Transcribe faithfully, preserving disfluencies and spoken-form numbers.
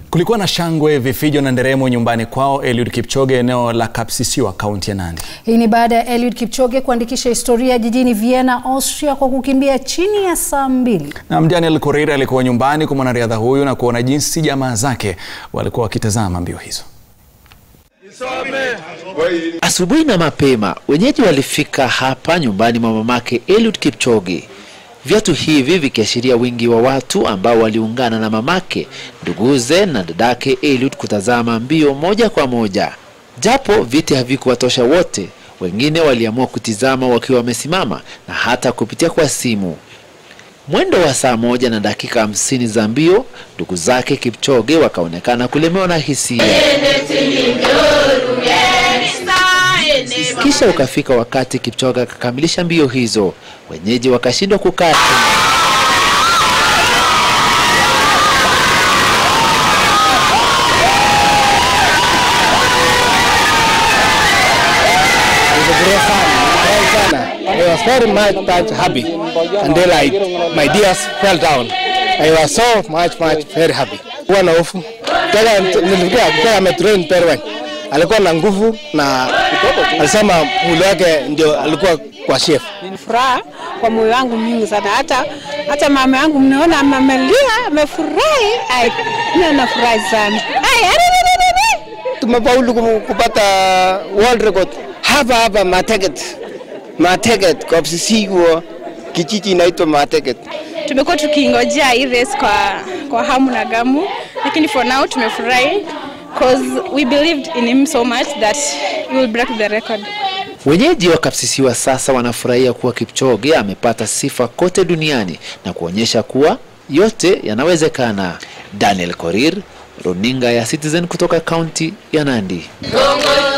Kulikuwa na shangwe, vifijo na nderemo nyumbani kwao Eliud Kipchoge, eneo la Kapsisiywa, kaunti ya Nandi. Hii ni baada ya Eliud Kipchoge kuandikisha historia jijini Viena, Austria kwa kukimbia chini ya saa mbili. Na mjane Korir alikuwa nyumbani kwa mwanariadha huyu na kuona jinsi jamaa zake walikuwa wakitazama mbio hizo. Asubuhi na mapema, wenyeji walifika hapa nyumbani mwa mamake Eliud Kipchoge. Viatu hivi vikiashiria wingi wa watu ambao waliungana na mamake, nduguze na dadake Eliud kutazama mbio moja kwa moja. Japo viti havikuwatosha wote, wengine waliamua kutizama wakiwa wamesimama na hata kupitia kwa simu. Mwendo wa saa moja na dakika hamsini za mbio, ndugu zake Kipchoge wakaonekana kulemewa na hisia. Kisha ukafika wakati Kipchoge akakamilisha mbio hizo, wenyeji wakashindwa kukaa. I was very much happy until I, my tears fell down. I was so much much very happy. Wana hofu. Kaya nilifikia kaya ametrain very well. Alikuwa na nguvu na alisema mwili wake ndio alikuwa kwa chef. Nilifurahi kwa moyo wangu mingi sana, hata hata mama yangu mnaona amelia, amefurahi. Ai, mimi nafurahi sana. Ai, tumefaulu kupata world record. Hapa hapa Mateket. Mateket Kapsisiywa kijiji inaitwa Mateket. Tumekuwa tukingojea hii race kwa kwa hamu na gamu, lakini for now tumefurahi because we believed in him so much that he will break the record. Wenyeji wa Kapsisiywa sasa wanafurahia kuwa Kipchoge amepata sifa kote duniani na kuonyesha kuwa yote yanawezekana. Korir, runinga ya Citizen kutoka kaunti ya Nandi.